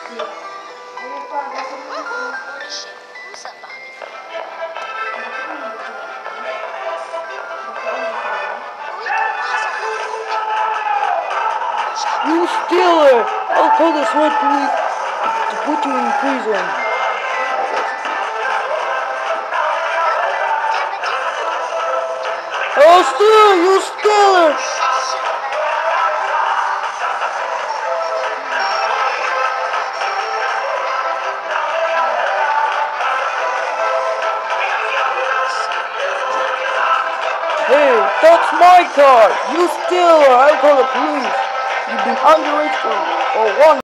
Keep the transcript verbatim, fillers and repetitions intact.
Sì. E qua adesso non sono... Holy shit, who's somebody? Who's the asshole? You stealer! I'll call the SWAT police to put you in prison. Oh, stealer! You stealer! Hey, that's my car! You stealer! I'll call the police. You've been underage for, for one